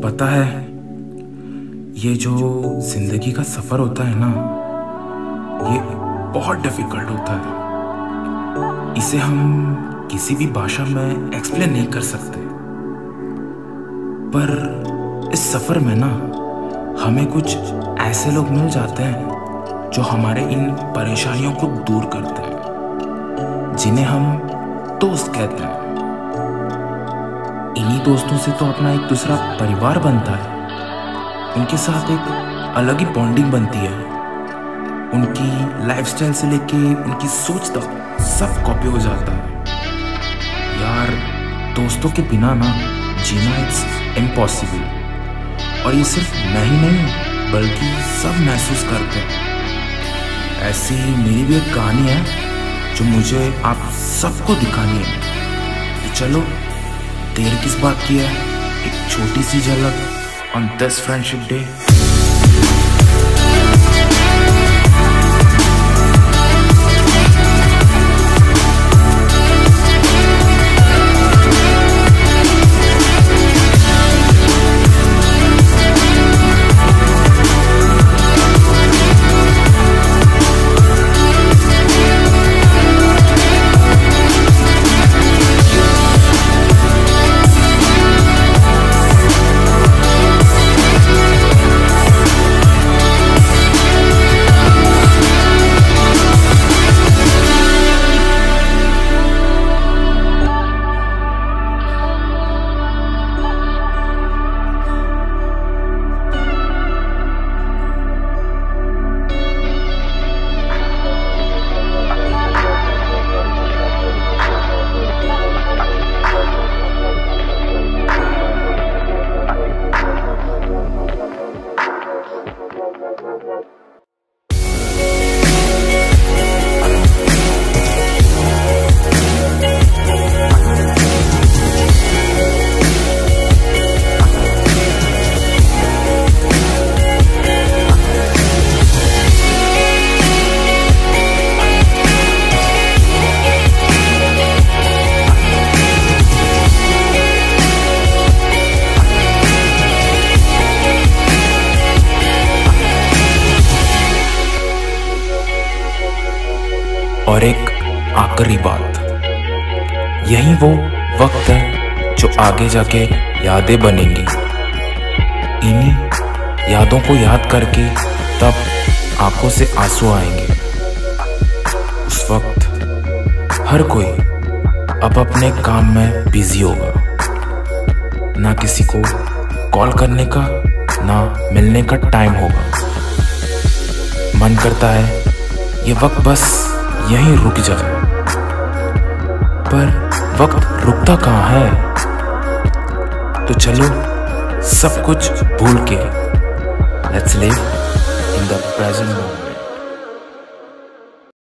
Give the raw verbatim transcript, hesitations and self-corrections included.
पता है, ये जो जिंदगी का सफर होता है ना, ये बहुत डिफिकल्ट होता है। इसे हम किसी भी भाषा में एक्सप्लेन नहीं कर सकते। पर इस सफर में ना हमें कुछ ऐसे लोग मिल जाते हैं जो हमारे इन परेशानियों को दूर करते हैं, जिन्हें हम दोस्त कहते हैं। इन्हीं दोस्तों से तो अपना एक दूसरा परिवार बनता है। उनके साथ एक अलग ही बॉन्डिंग बनती है। उनकी लाइफस्टाइल से लेके उनकी सोच तक सब कॉपी हो जाता है। यार, दोस्तों के बिना ना जीना इट्स इम्पॉसिबल। और ये सिर्फ मैं ही नहीं बल्कि सब महसूस करते हैं। ऐसी मेरी भी एक कहानी है जो मुझे आप सबको दिखानी है। तो चलो, देर किस बात की है, एक छोटी सी झलक ऑन दिस फ्रेंडशिप डे। और एक आखिरी बात, यही वो वक्त है जो आगे जाके यादें बनेंगी। इन्हीं यादों को याद करके तब आंखों से आंसू आएंगे। उस वक्त हर कोई अब अपने काम में बिजी होगा। ना किसी को कॉल करने का, ना मिलने का टाइम होगा। मन करता है ये वक्त बस यहीं रुक जाए, पर वक्त रुकता कहाँ है। तो चलो, सब कुछ भूल के let's live in the present moment.